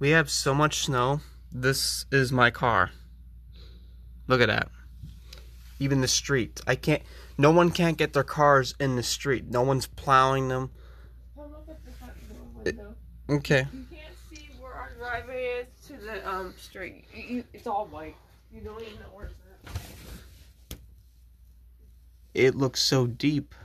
We have so much snow. This is my car. Look at that. Even the street. No one can't get their cars in the street. No one's plowing them. I'll look at the front door window. Okay. You can't see where our driveway is to the street. It's all white. You don't even know where it's at. It looks so deep.